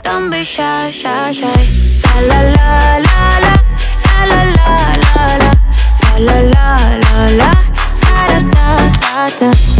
Don't be shy, shy, shy. La la la la la la la la la la la la la la da da da da da.